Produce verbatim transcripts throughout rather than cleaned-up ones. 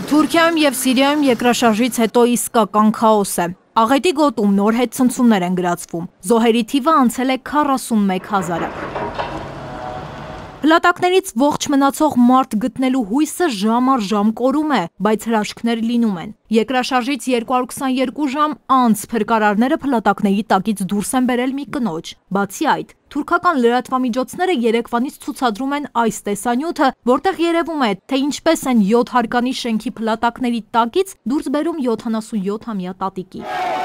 Թուրքիայում եւ Սիրիայում երկրաշարժից հետո իսկական քաոս է։ Աղետի գոտում նոր հետ ցնցումներ են գրածվում։ Զոհերի թիվը անցել է քառասունմեկ հազարը։ Փլատակներից ողջ մնացող մարդ գտնելու հույսը ժամ առ ժամ կորում է, բայց հրաշքներ լինում են։ Երկրաշարժից երկու հարյուր քսաներկու ժամ անց փրկարարները փլատակների տակից դուրս են բերել մի կնոջ։ Բացի այդ, թուրքական լրատվամիջոցները երեկվանից ցուցադրում են այս տեսանյութը, որտեղ երևում է, թե ինչպես են յոթ հարկանի շենքի փլատակների տակից դուրս բերում յոթանասունյոթամյա տատիկի։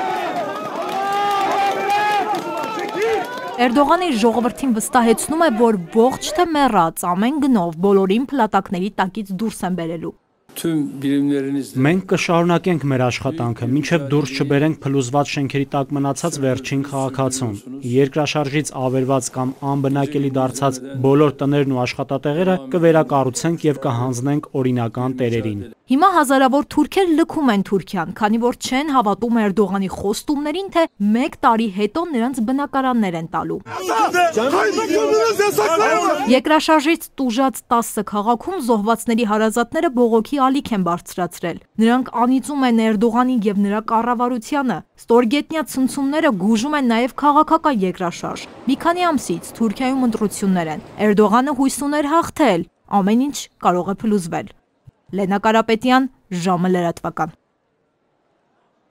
Էրդողանի ժողովրդին վստահեցնում է, որ ողջ թե մեռած ամեն գնով բոլորին փլատակների տակից դուրս են բերելու։ Մենք կշարունակենք մեր աշխատանքը, մինչև դուրս չբերենք փլուզված շենքերի տակ մնացած վերջին քաղաքացուն։ Երկրաշարժից ավերված կամ անբնակելի դարձած բոլոր տներն ու աշխատատեղերը կվերակառուցենք եւ կհանձնենք օրինական տերերին։ Հիմա հազարավոր թուրքեր լքում են Թուրքիան, քանի որ չեն հավատում Էրդողանի խոստումներին, թե մեկ տարի հետո նրանց բնակարաններ են տալու։ Երկրաշարժից տուժած տասը քաղաքում զոհվածների հարազատները բողոքի ալիք են բարձրացրել։ Նրանք անիծում են Էրդողանի եւ նրա կառավարությանը։ Ստորգետնյա ցնցումները գուժում են նաեւ քաղաքական երկրաշարժ։ Մի քանի ամսից Թուրքիայում ընտրություններ են։ Էրդողանը հույս ուներ հաղթել, ամեն ինչ կարող է փլուզվել։ Լենա Կարապետյան, ժամը լրատվական։